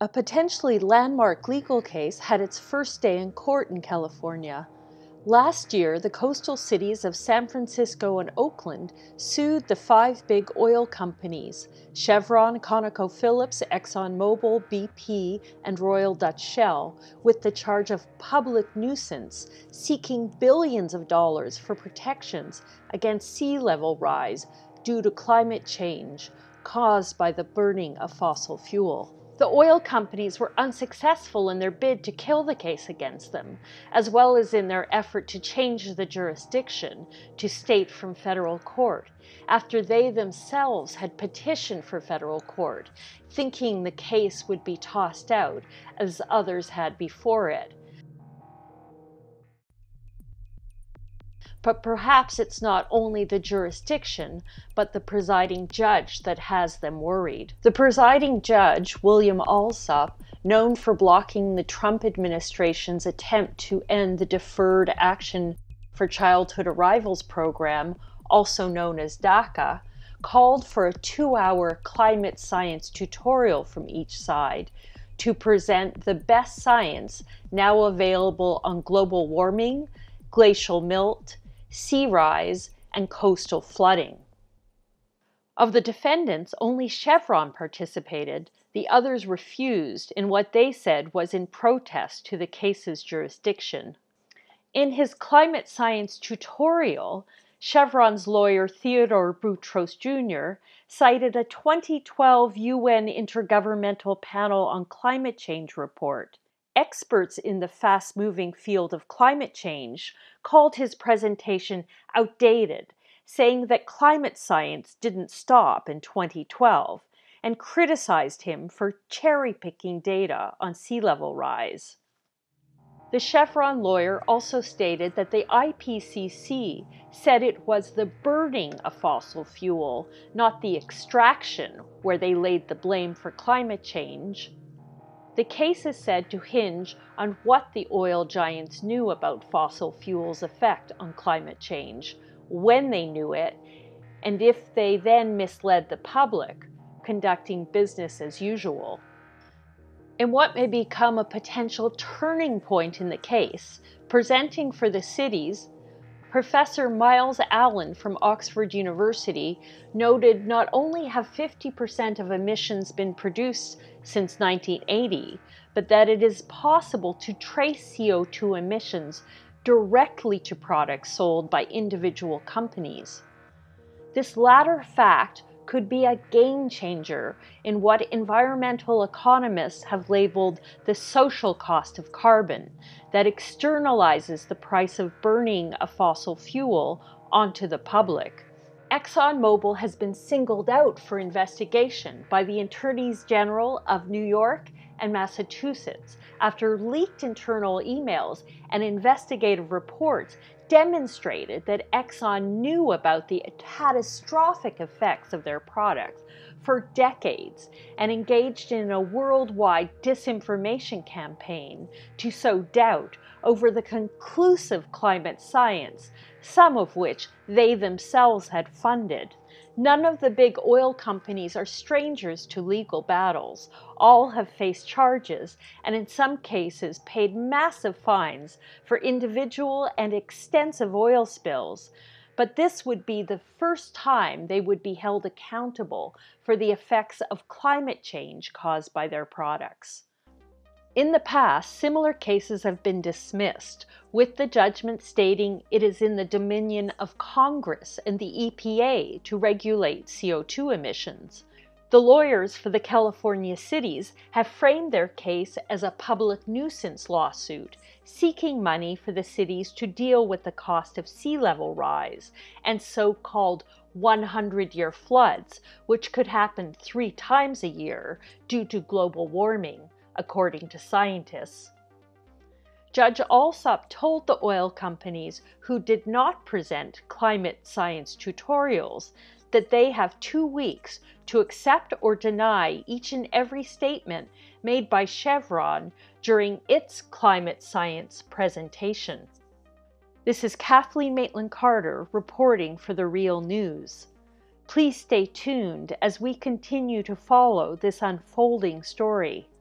A potentially landmark legal case had its first day in court in California. Last year, the coastal cities of San Francisco and Oakland sued the five big oil companies, Chevron, ConocoPhillips, ExxonMobil, BP, and Royal Dutch Shell, with the charge of public nuisance, seeking billions of dollars for protections against sea level rise due to climate change caused by the burning of fossil fuel. The oil companies were unsuccessful in their bid to kill the case against them, as well as in their effort to change the jurisdiction to state from federal court, after they themselves had petitioned for federal court, thinking the case would be tossed out, as others had before it. But perhaps it's not only the jurisdiction, but the presiding judge that has them worried. The presiding judge, William Alsop, known for blocking the Trump administration's attempt to end the Deferred Action for Childhood Arrivals program, also known as DACA, called for a 2-hour climate science tutorial from each side to present the best science now available on global warming, glacial melt, sea rise, and coastal flooding. Of the defendants, only Chevron participated. The others refused in what they said was in protest to the case's jurisdiction. In his climate science tutorial, Chevron's lawyer Theodore Boutros Jr. cited a 2012 UN Intergovernmental Panel on Climate Change report. Experts in the fast-moving field of climate change called his presentation outdated, saying that climate science didn't stop in 2012, and criticized him for cherry-picking data on sea level rise. The Chevron lawyer also stated that the IPCC said it was the burning of fossil fuel, not the extraction, where they laid the blame for climate change. The case is said to hinge on what the oil giants knew about fossil fuels' effect on climate change, when they knew it, and if they then misled the public, conducting business as usual. In what may become a potential turning point in the case, presenting for the cities, Professor Miles Allen from Oxford University noted not only have 50% of emissions been produced since 1980, but that it is possible to trace CO2 emissions directly to products sold by individual companies. This latter fact could be a game changer in what environmental economists have labeled the social cost of carbon, that externalizes the price of burning a fossil fuel onto the public. ExxonMobil has been singled out for investigation by the Attorneys General of New York and Massachusetts after leaked internal emails and investigative reports demonstrated that Exxon knew about the catastrophic effects of their products for decades and engaged in a worldwide disinformation campaign to sow doubt over the conclusive climate science, some of which they themselves had funded. None of the big oil companies are strangers to legal battles. All have faced charges and in some cases paid massive fines for individual and extensive oil spills. But this would be the first time they would be held accountable for the effects of climate change caused by their products. In the past, similar cases have been dismissed, with the judgment stating it is in the dominion of Congress and the EPA to regulate CO2 emissions. The lawyers for the California cities have framed their case as a public nuisance lawsuit, seeking money for the cities to deal with the cost of sea level rise and so-called 100-year floods, which could happen 3 times a year due to global warming, according to scientists. Judge Alsop told the oil companies who did not present climate science tutorials that they have 2 weeks to accept or deny each and every statement made by Chevron during its climate science presentation. This is Kathleen Maitland-Carter reporting for The Real News. Please stay tuned as we continue to follow this unfolding story.